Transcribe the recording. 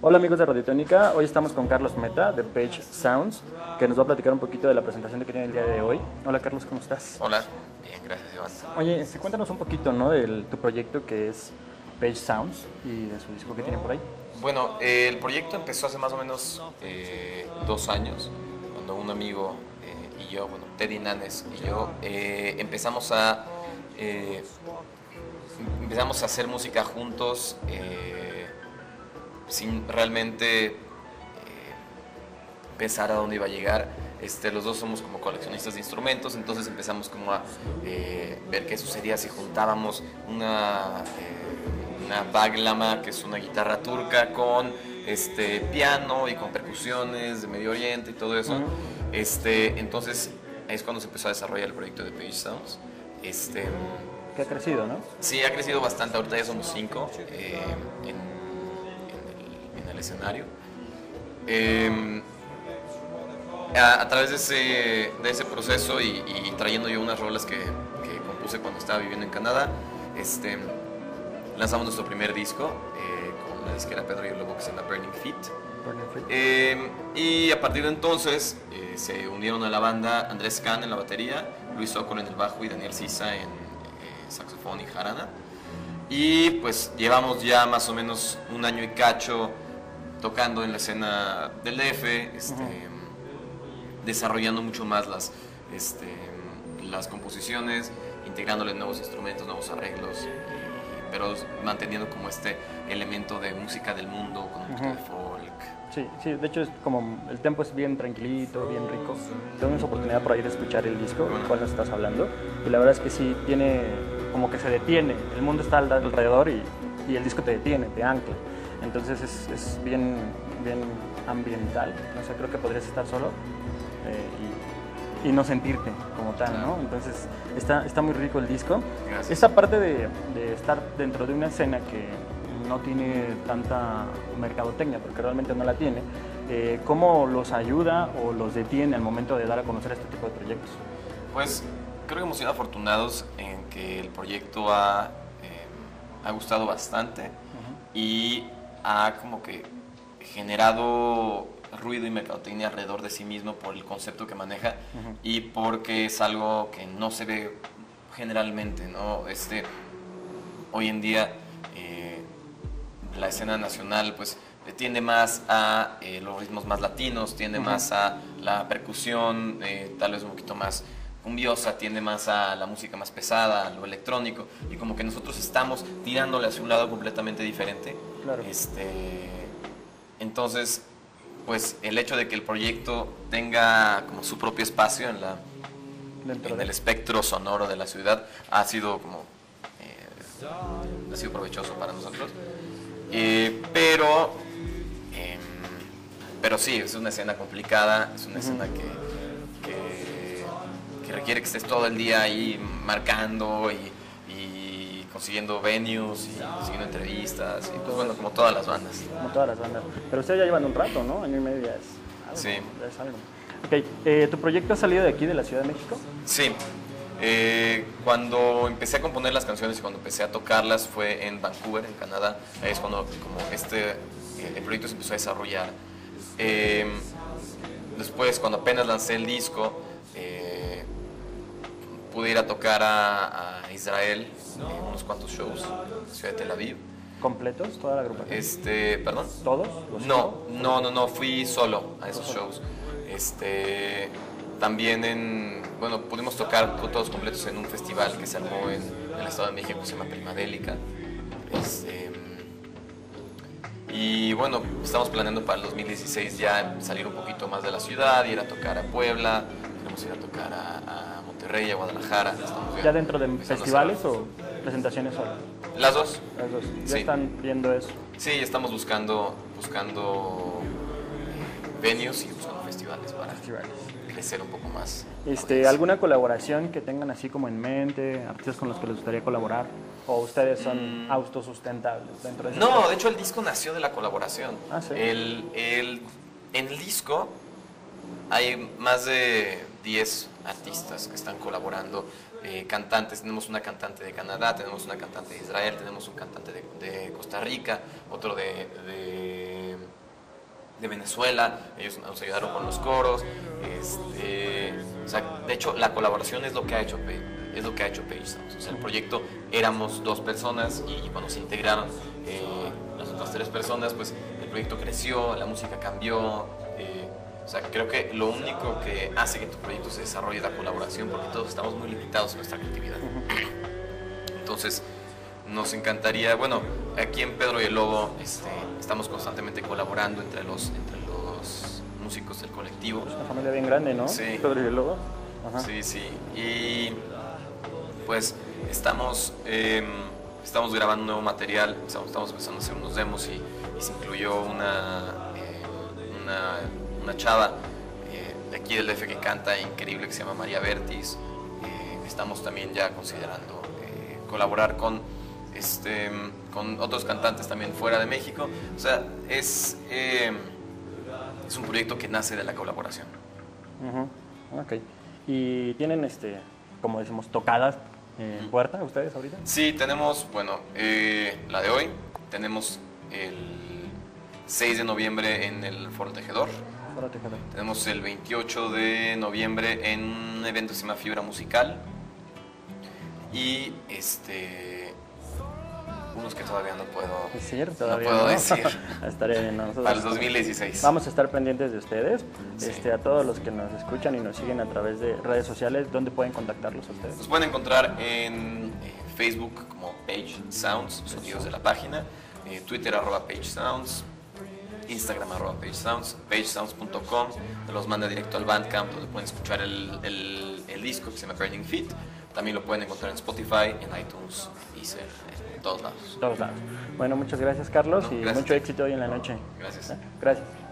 Hola amigos de Radiotónica, hoy estamos con Carlos Meta de Page Sounds, que nos va a platicar un poquito de la presentación que tiene el día de hoy. Hola Carlos, ¿cómo estás? Hola, bien, gracias Iván. Oye, cuéntanos un poquito, ¿no? De tu proyecto que es Page Sounds y de su disco que tienen por ahí. Bueno, el proyecto empezó hace más o menos 2 años, cuando un amigo y yo, bueno, Teddy Nanes y yo, empezamos a hacer música juntos sin realmente pensar a dónde iba a llegar. Los dos somos como coleccionistas de instrumentos, entonces empezamos como a ver qué sucedía si juntábamos una baglama, que es una guitarra turca, con piano y con percusiones de Medio Oriente y todo eso. Entonces es cuando se empezó a desarrollar el proyecto de Page Sounds. Que ha crecido, ¿no? Sí, ha crecido bastante, ahorita ya somos 5 en el escenario. A través de ese proceso y trayendo yo unas rolas que compuse cuando estaba viviendo en Canadá, lanzamos nuestro primer disco con la disquera Pedro y el Lobo, que se llama Burning Feet. Y a partir de entonces se unieron a la banda Andrés Can en la batería, Luis Ocol en el bajo y Daniel Sisa en saxofón y jarana. Y pues llevamos ya más o menos un año y cacho tocando en la escena del DF, desarrollando mucho más las composiciones, integrándole nuevos instrumentos, nuevos arreglos, pero manteniendo como este elemento de música del mundo, con música de folk. Sí, sí, de hecho es como el tempo es bien tranquilito, bien rico. Tengo esa oportunidad por ahí de escuchar el disco del cual nos estás hablando y la verdad es que sí tiene como que se detiene, el mundo está alrededor y el disco te detiene, te ancla. Entonces es bien ambiental, no sé, creo que podrías estar solo y no sentirte como tal, ¿no? Entonces está muy rico el disco. Gracias. Esta parte de estar dentro de una escena que no tiene tanta mercadotecnia, porque realmente no la tiene, ¿cómo los ayuda o los detiene al momento de dar a conocer este tipo de proyectos? Pues creo que hemos sido afortunados en que el proyecto ha gustado bastante y ha como que generado ruido y mercadotecnia alrededor de sí mismo por el concepto que maneja y porque es algo que no se ve generalmente, ¿no? Hoy en día la escena nacional pues tiende más a los ritmos más latinos, tiende más a la percusión tal vez un poquito más cumbiosa, tiende más a la música más pesada, a lo electrónico, y como que nosotros estamos tirándole hacia un lado completamente diferente. Claro. Entonces, pues el hecho de que el proyecto tenga como su propio espacio en el espectro sonoro de la ciudad ha sido como ha sido provechoso para nosotros. Pero sí, es una escena complicada, es una escena que requiere que estés todo el día ahí marcando y consiguiendo venues y consiguiendo entrevistas y pues bueno, como todas las bandas. Como todas las bandas. Pero ustedes ya llevan un rato, ¿no? Año y medio ya es algo. Sí. Ya es algo. Ok, ¿tu proyecto ha salido de aquí, de la Ciudad de México? Sí. Cuando empecé a componer las canciones y cuando empecé a tocarlas fue en Vancouver, en Canadá. Ahí es cuando como el proyecto se empezó a desarrollar. Después, cuando apenas lancé el disco, pude ir a tocar a Israel en unos cuantos shows, en la ciudad de Tel Aviv. ¿Completos? ¿Toda la agrupación? ¿Perdón? ¿Todos? No, fui solo a esos shows. También pudimos tocar todos completos en un festival que se armó en el Estado de México, que se llama Primadélica. Y bueno, estamos planeando para el 2016 ya salir un poquito más de la ciudad, ir a tocar a Puebla, queremos ir a tocar a Monterrey, a Guadalajara. ¿Ya dentro de festivales o presentaciones solo? Las dos. Las dos. ¿Ya Sí. están viendo eso? Sí, estamos buscando venues y buscando festivales para crecer un poco más. ¿Alguna colaboración que tengan así como en mente, artistas con los que les gustaría colaborar? ¿O ustedes son autosustentables dentro de eso? No, de hecho el disco nació de la colaboración. Ah, sí. En el disco hay más de 10 artistas que están colaborando, cantantes. Tenemos una cantante de Canadá, tenemos una cantante de Israel, tenemos un cantante de Costa Rica, otro de de Venezuela, ellos nos ayudaron con los coros. O sea, de hecho, la colaboración es lo que ha hecho Page Sounds. O sea, el proyecto éramos 2 personas y cuando se integraron las otras 3 personas, pues el proyecto creció, la música cambió. O sea, creo que lo único que hace que tu proyecto se desarrolle es la colaboración, porque todos estamos muy limitados en nuestra creatividad. Entonces, nos encantaría, bueno, aquí en Pedro y el Lobo estamos constantemente colaborando entre los músicos del colectivo. Es una familia bien grande, ¿no? Sí. Pedro y el Lobo. Ajá. Sí, sí. Y pues estamos grabando nuevo material, estamos empezando a hacer unos demos y se incluyó una chava de aquí del DF que canta increíble, que se llama María Bertis. Estamos también ya considerando colaborar con otros cantantes también fuera de México. O sea, es un proyecto que nace de la colaboración. Ok. ¿Y tienen, como decimos, tocadas en puerta ustedes ahorita? Sí, tenemos, bueno, la de hoy. Tenemos el 6 de noviembre en el Foro Tejedor. Tenemos el 28 de noviembre en un evento que se llama Fibra Musical. Y unos que todavía no puedo decir. Estaré nosotros. Para el 2016. Vamos a estar pendientes de ustedes. Sí. A todos los que nos escuchan y nos siguen a través de redes sociales, ¿dónde pueden contactarlos a ustedes? Nos pueden encontrar en Facebook como Page Sounds, sonidos de la página, Twitter @Page Sounds, Instagram @Page Sounds, pagesounds.com, los manda directo al Bandcamp, donde pueden escuchar el disco que se llama Burning Feet. También lo pueden encontrar en Spotify, en iTunes, Deezer, en todos lados. Bueno, muchas gracias, Carlos, y gracias. mucho éxito hoy en la noche. Gracias. Gracias.